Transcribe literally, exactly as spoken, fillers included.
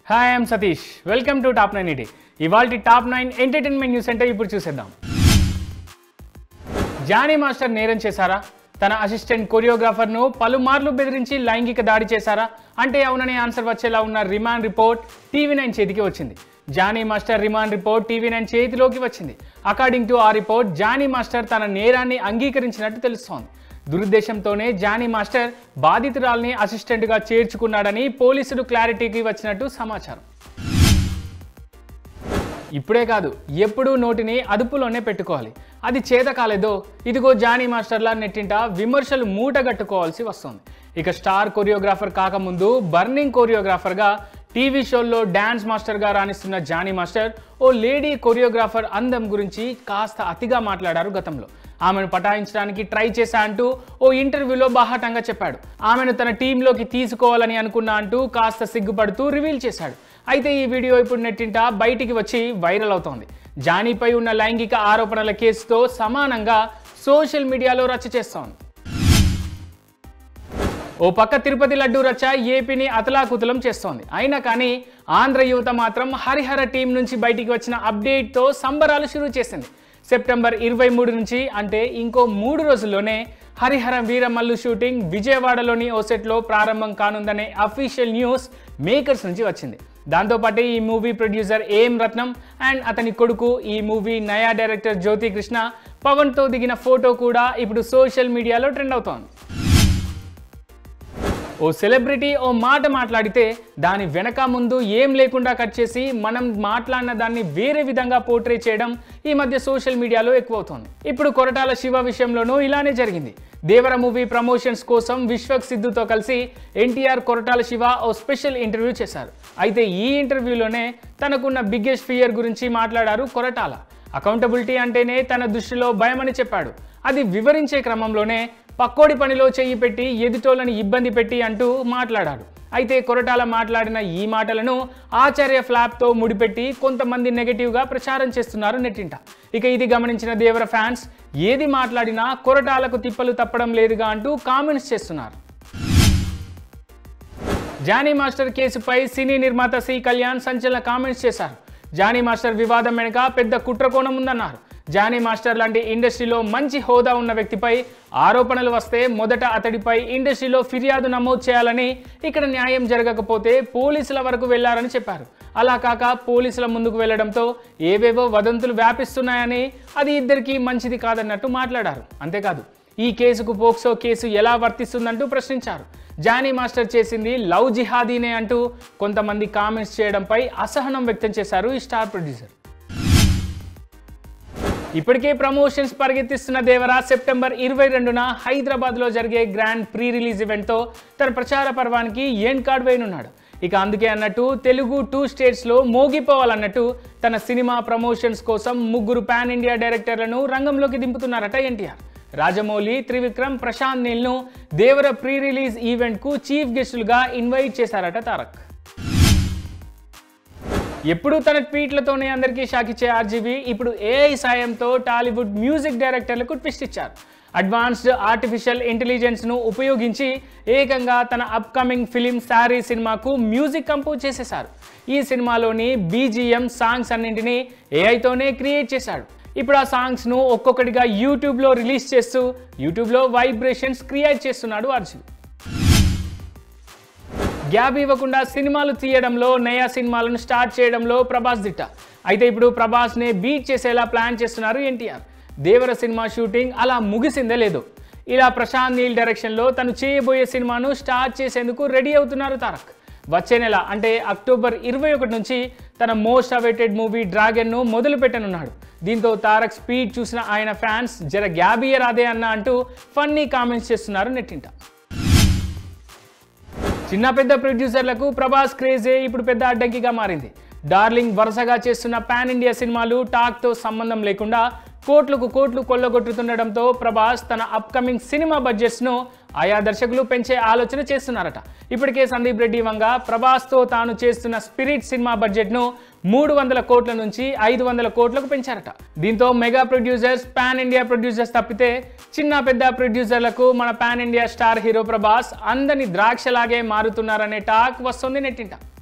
Hi I'm Satish, welcome to top nine eighty. ఇవాల్టి top nine entertainment news అంటే ఇప్పుడు చూసేద్దాం. జానీ మాస్టర్ నేరం చేశారా? తన అసిస్టెంట్ కొరియోగ్రాఫర్ను పలుమార్లు బెదిరించి లైంగిక దాడి చేశారా అంటే అవుననే ఆన్సర్ వచ్చేలా ఉన్న రిమాండ్ రిపోర్ట్ టీవీ నైన్ చేతికి వచ్చింది. Jani master remand report TV nine చేతిలోకి వచ్చింది. అకార్డింగ్ టు ఆ రిపోర్ట్, జానీ మాస్టర్ తన నేరాన్ని అంగీకరించినట్టు తెలుస్తోంది. దురుద్దేశంతోనే జానీ మాస్టర్ బాధితురాల్ని అసిస్టెంట్గా చేర్చుకున్నాడని పోలీసులు క్లారిటీకి వచ్చినట్టు సమాచారం. ఇప్పుడే కాదు, ఎప్పుడూ నోటిని అదుపులోనే పెట్టుకోవాలి. అది చేత కాలేదో ఇదిగో జానీ మాస్టర్లా నెట్టింట విమర్శలు మూటగట్టుకోవాల్సి వస్తుంది. ఇక స్టార్ కొరియోగ్రాఫర్ కాకముందు బర్నింగ్ కొరియోగ్రాఫర్గా, టీవీ షోల్లో డ్యాన్స్ మాస్టర్గా రాణిస్తున్న జానీ మాస్టర్ ఓ లేడీ కొరియోగ్రాఫర్ అందం గురించి కాస్త అతిగా మాట్లాడారు గతంలో. ఆమెను పటాయించడానికి ట్రై చేశా అంటూ ఓ ఇంటర్వ్యూలో బాహాటంగా చెప్పాడు. ఆమెను తన టీంలోకి తీసుకోవాలని అనుకున్నా అంటూ కాస్త సిగ్గుపడుతూ రివీల్ చేశాడు. అయితే ఈ వీడియో ఇప్పుడు నెట్టింట బయటికి వచ్చి వైరల్ అవుతోంది. జానీపై ఉన్న లైంగిక ఆరోపణల కేసుతో సమానంగా సోషల్ మీడియాలో రచ్చ చేస్తోంది. ఓ పక్క తిరుపతి లడ్డూ రచ్చ ఏపీని అతలాకుతలం చేస్తోంది. అయినా కానీ ఆంధ్ర యువత మాత్రం హరిహర టీం నుంచి బయటికి వచ్చిన అప్డేట్తో సంబరాలు షురూ చేసింది. సెప్టెంబర్ ఇరవై మూడు నుంచి అంటే ఇంకో మూడు రోజుల్లోనే హరిహర వీరమల్లు షూటింగ్ విజయవాడలోని ఓ సెట్లో ప్రారంభం కానుందనే అఫీషియల్ న్యూస్ మేకర్స్ నుంచి వచ్చింది. దాంతోపాటు ఈ movie producer A M Ratnam and అతని కొడుకు, ఈ మూవీ నయా డైరెక్టర్ జ్యోతి కృష్ణ, పవన్తో దిగిన ఫోటో కూడా ఇప్పుడు సోషల్ మీడియాలో ట్రెండ్ అవుతోంది. ఓ సెలబ్రిటీ ఓ మాట మాట్లాడితే దాని వెనక ముందు ఏం లేకుండా కట్ చేసి మనం మాట్లాడిన దాన్ని వేరే విధంగా పోర్ట్రే చేయడం ఈ మధ్య సోషల్ మీడియాలో ఎక్కువ అవుతోంది. ఇప్పుడు కొరటాల శివ విషయంలోనూ ఇలానే జరిగింది. దేవర మూవీ ప్రమోషన్స్ కోసం విశ్వక్ సిద్ధుతో కలిసి ఎన్టీఆర్ కొరటాల శివ ఓ స్పెషల్ ఇంటర్వ్యూ చేశారు. అయితే ఈ ఇంటర్వ్యూలోనే తనకున్న బిగ్గెస్ట్ ఫియర్ గురించి మాట్లాడారు కొరటాల. అకౌంటబిలిటీ అంటేనే తన దృష్టిలో భయమని చెప్పాడు. అది వివరించే క్రమంలోనే పక్కోడి పనిలో చెయ్యి పెట్టి ఎదుటోళ్ళని ఇబ్బంది పెట్టి అంటూ మాట్లాడాడు. అయితే కొరటాల మాట్లాడిన ఈ మాటలను ఆచార్య ఫ్లాప్తో ముడిపెట్టి కొంతమంది నెగటివ్గా ప్రచారం చేస్తున్నారు నెట్టింట. ఇక ఇది గమనించిన దేవర ఫ్యాన్స్ ఏది మాట్లాడినా కొరటాలకు తిప్పలు తప్పడం లేదుగా అంటూ కామెంట్స్ చేస్తున్నారు. జానీ మాస్టర్ కేసుపై సినీ నిర్మాత సి కళ్యాణ్ సంచలన కామెంట్స్ చేశారు. జానీ మాస్టర్ వివాదం వెనుక పెద్ద కుట్రకోణం ఉందన్నారు. జానీ మాస్టర్ లాంటి ఇండస్ట్రీలో మంచి హోదా ఉన్న వ్యక్తిపై ఆరోపణలు వస్తే మొదట అతడిపై ఇండస్ట్రీలో ఫిర్యాదు నమోదు చేయాలని, ఇక్కడ న్యాయం జరగకపోతే పోలీసుల వరకు వెళ్లారని చెప్పారు. అలా కాక పోలీసుల ముందుకు వెళ్లడంతో ఏవేవో వదంతులు వ్యాపిస్తున్నాయని, అది ఇద్దరికీ మంచిది కాదన్నట్టు మాట్లాడారు. అంతేకాదు, ఈ కేసుకు పోక్సో కేసు ఎలా వర్తిస్తుందంటూ ప్రశ్నించారు. జానీ మాస్టర్ చేసింది లవ్ జిహాదీనే అంటూ కొంతమంది కామెంట్స్ చేయడంపై అసహనం వ్యక్తం చేశారు ఈ స్టార్ ప్రొడ్యూసర్. ఇప్పటికే ప్రమోషన్స్ పరిగెత్తిస్తున్న దేవర సెప్టెంబర్ ఇరవై రెండున హైదరాబాద్లో జరిగే గ్రాండ్ ప్రీ రిలీజ్ ఈవెంట్తో తన ప్రచార పర్వానికి ఎండ్ కార్డ్ వేయనున్నాడు. ఇక అందుకే అన్నట్టు తెలుగు టూ స్టేట్స్లో మోగిపోవాలన్నట్టు తన సినిమా ప్రమోషన్స్ కోసం ముగ్గురు పాన్ ఇండియా డైరెక్టర్లను రంగంలోకి దింపుతున్నారట ఎన్టీఆర్. రాజమౌళి, త్రివిక్రమ్, ప్రశాంత్ నీల్ను దేవర ప్రీ రిలీజ్ ఈవెంట్కు చీఫ్ గెస్టులుగా ఇన్వైట్ చేశారట తారక్. ఎప్పుడు తన ట్వీట్లతోనే అందరికీ షాక్ ఇచ్చే ఆర్జీవీ ఇప్పుడు ఏఐ సాయంతో టాలీవుడ్ మ్యూజిక్ డైరెక్టర్లకు ట్విస్ట్ ఇచ్చారు. అడ్వాన్స్డ్ ఆర్టిఫిషియల్ ఇంటెలిజెన్స్ను ఉపయోగించి ఏకంగా తన అప్కమింగ్ ఫిలిం సారీ సినిమాకు మ్యూజిక్ కంపోజ్ చేసేశారు. ఈ సినిమాలోని బీజిఎం సాంగ్స్ అన్నింటినీ ఏఐతోనే క్రియేట్ చేశాడు. ఇప్పుడు ఆ సాంగ్స్ను ఒక్కొక్కటిగా యూట్యూబ్లో రిలీజ్ చేస్తూ యూట్యూబ్లో వైబ్రేషన్స్ క్రియేట్ చేస్తున్నాడు ఆర్జీవీ. గ్యాప్ ఇవ్వకుండా సినిమాలు తీయడంలో, నయా సినిమాలను స్టార్ట్ చేయడంలో ప్రభాస్ దిట్ట. అయితే ఇప్పుడు ప్రభాస్నే బీట్ చేసేలా ప్లాన్ చేస్తున్నారు ఎన్టీఆర్. దేవర సినిమా షూటింగ్ అలా ముగిసిందే లేదు. ఇలా ప్రశాంత్ నీల్ డైరెక్షన్లో తను చేయబోయే సినిమాను స్టార్ట్ చేసేందుకు రెడీ అవుతున్నారు తారక్. వచ్చే నెల అంటే అక్టోబర్ ఇరవై ఒకటి నుంచి తన మోస్ట్ అవైటెడ్ మూవీ డ్రాగన్ను మొదలు పెట్టనున్నాడు. దీంతో తారక్ స్పీడ్ చూసిన ఆయన ఫ్యాన్స్ జర గ్యాప్ ఇయ్యరాదే అన్న అంటూ ఫన్నీ కామెంట్స్ చేస్తున్నారు నెట్టింట. చిన్న పెద్ద ప్రొడ్యూసర్లకు ప్రభాస్ క్రేజే ఇప్పుడు పెద్ద అడ్డంకిగా మారింది. డార్లింగ్ వరుసగా చేస్తున్న పాన్ ఇండియా సినిమాలు టాక్తో సంబంధం లేకుండా కోట్లకు కోట్లు కొల్లగొట్టుతుండడంతో ప్రభాస్ తన అప్కమింగ్ సినిమా బడ్జెట్స్ను ఆయా దర్శకులు పెంచే ఆలోచన చేస్తున్నారట. ఇప్పటికే సందీప్ రెడ్డి వంగ ప్రభాస్తో తాను చేస్తున్న స్పిరిట్ సినిమా బడ్జెట్ను మూడు వందల కోట్ల నుంచి ఐదు వందల కోట్లకు పెంచారట. దీంతో mega producers, pan India producers తప్పితే చిన్న పెద్ద ప్రొడ్యూసర్లకు మన pan India star hero Prabhas అందరిని ద్రాక్షలాగే మారుతున్నారనే టాక్ వస్తుంది నెట్టింట.